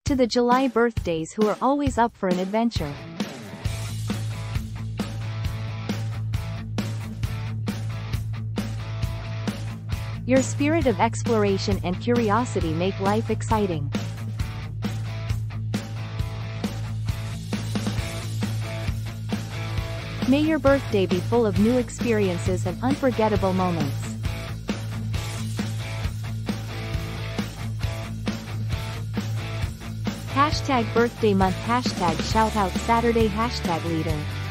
To the July birthdays who are always up for an adventure. Your spirit of exploration and curiosity make life exciting. May your birthday be full of new experiences and unforgettable moments. Hashtag birthday month, hashtag shoutout Saturday, hashtag leader.